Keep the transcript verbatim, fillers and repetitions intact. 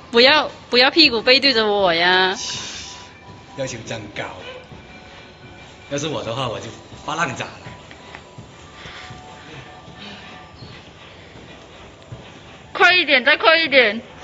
不要不要屁股背对着我呀！ 要求真高，要是我的话，我就发烂渣了。 快一点，再快一点！